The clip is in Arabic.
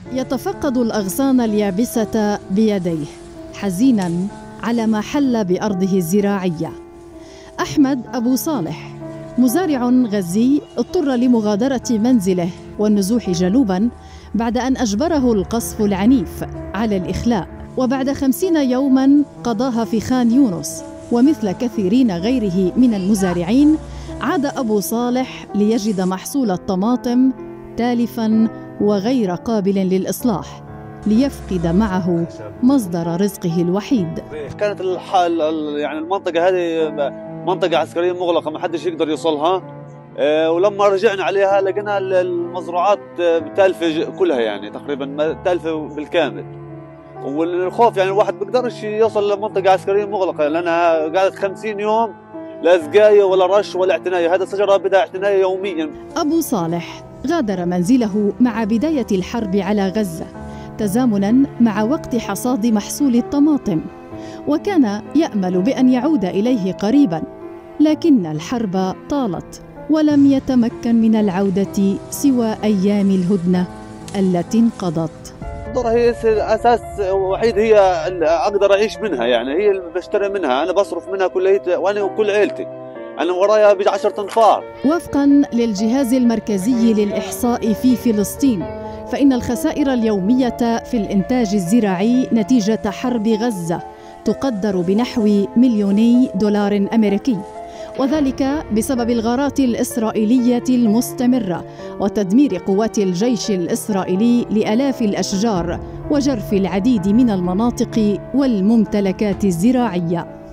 يتفقد الأغصان اليابسة بيديه حزيناً على ما حل بأرضه الزراعية. أحمد أبو صالح مزارع غزي اضطر لمغادرة منزله والنزوح جنوباً بعد أن أجبره القصف العنيف على الإخلاء، وبعد 50 يوماً قضاها في خان يونس. ومثل كثيرين غيره من المزارعين عاد أبو صالح ليجد محصول الطماطم تالفاً وغير قابل للإصلاح، ليفقد معه مصدر رزقه الوحيد. كانت يعني المنطقة هذه منطقة عسكرية مغلقة، ما حدش يقدر يوصلها. ولما رجعنا عليها لقينا المزروعات تالفة كلها، يعني تقريبا تالفة بالكامل. والخوف يعني الواحد بيقدرش يوصل لمنطقة عسكرية مغلقة لأنها قعدت 50 يوم لا سقاية ولا رش ولا اعتناية. هذا الشجرة بدها اعتناية يوميا. أبو صالح غادر منزله مع بداية الحرب على غزة تزامناً مع وقت حصاد محصول الطماطم، وكان يأمل بأن يعود إليه قريباً، لكن الحرب طالت ولم يتمكن من العودة سوى أيام الهدنة التي انقضت. الذرة هي أساس وحيد، هي أقدر أعيش منها، يعني هي اللي بشتري منها، أنا بصرف منها كليتي وأنا وكل عيلتي. أنا ورايا بيجي 10 أنفار. وفقاً للجهاز المركزي للإحصاء في فلسطين، فإن الخسائر اليومية في الإنتاج الزراعي نتيجة حرب غزة تقدر بنحو $2 أمريكي، وذلك بسبب الغارات الإسرائيلية المستمرة وتدمير قوات الجيش الإسرائيلي لآلاف الأشجار وجرف العديد من المناطق والممتلكات الزراعية.